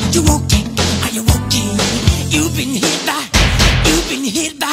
You walking? Are you walking? You've been hit by